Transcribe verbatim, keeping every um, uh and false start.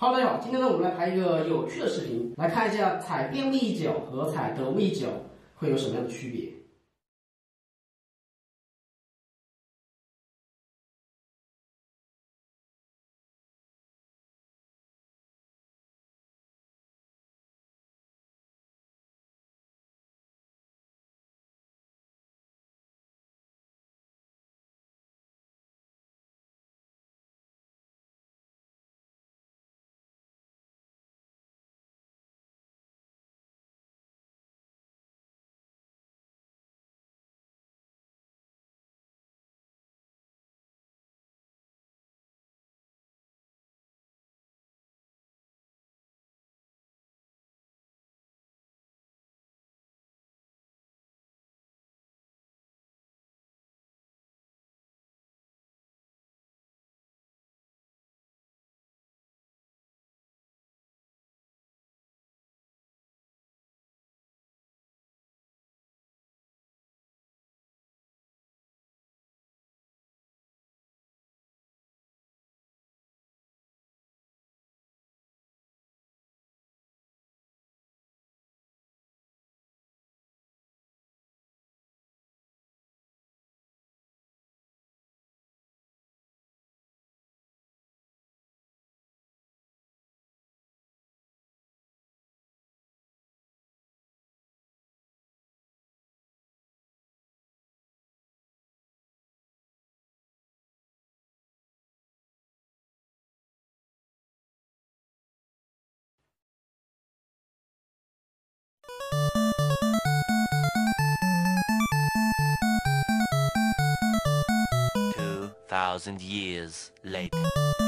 Hello， 大家好，今天呢我们来拍一个有趣的视频，来看一下踩边牧一脚和踩德牧一脚会有什么样的区别。 Two thousand years later.